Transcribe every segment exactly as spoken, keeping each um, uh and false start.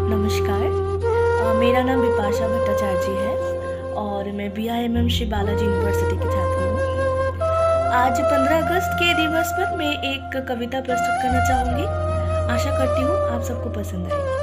नमस्कार। अ, मेरा नाम बिपाशा भट्टाचार्य जी है और मैं B I M M Shri Balaji university की छात्र हूँ। आज पंद्रह अगस्त के दिवस पर मैं एक कविता प्रस्तुत करना चाहूँगी। आशा करती हूँ आप सबको पसंद आएगी।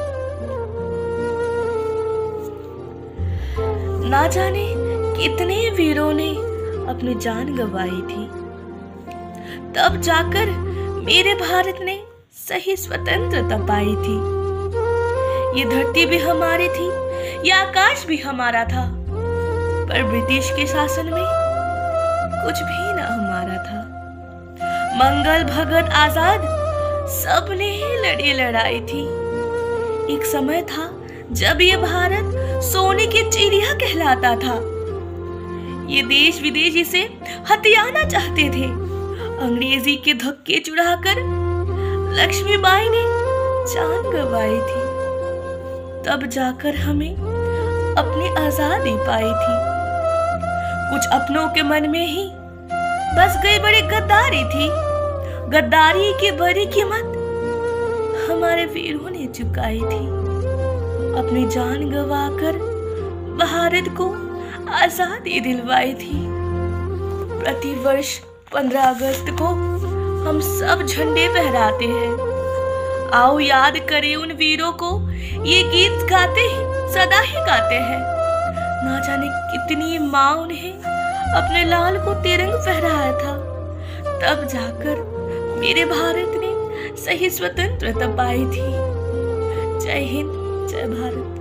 ना जाने कितने वीरों ने अपनी जान गंवाई थी, तब जाकर मेरे भारत ने सही स्वतंत्रता पाई थी। ये धरती भी हमारी थी, ये आकाश भी हमारा था, पर ब्रिटिश के शासन में कुछ भी ना हमारा था। मंगल भगत आजाद सबने ही लड़ी लड़ाई थी। एक समय था जब ये भारत सोने की चिड़िया कहलाता था। ये देश विदेश इसे हथियाना चाहते थे। अंग्रेजी के धक्के चुढ़ाकर लक्ष्मीबाई ने जान गंवाई थी, तब जाकर हमें अपनी आजादी पाई थी। कुछ अपनों के मन में ही बस गई बड़ी गद्दारी थी। गद्दारी की बड़ी कीमत हमारे वीरों ने चुकाई थी। अपनी जान गंवाकर भारत को आजादी दिलवाई थी। प्रति वर्ष पंद्रह अगस्त को हम सब झंडे फहराते हैं। आओ याद करें उन वीरों को, ये गीत गाते हैं, सदा ही गाते हैं। ना जाने कितनी माँ उन्हें अपने लाल को तिरंग फहराया था, तब जाकर मेरे भारत ने सही स्वतंत्रता पाई थी। जय हिंद, जय भारत।